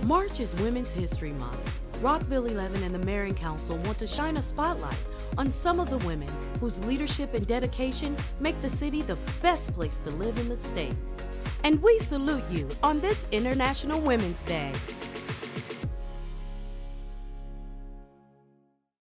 March is Women's History Month. Rockville 11 and the Mayoring Council want to shine a spotlight on some of the women whose leadership and dedication make the city the best place to live in the state. And we salute you on this International Women's Day.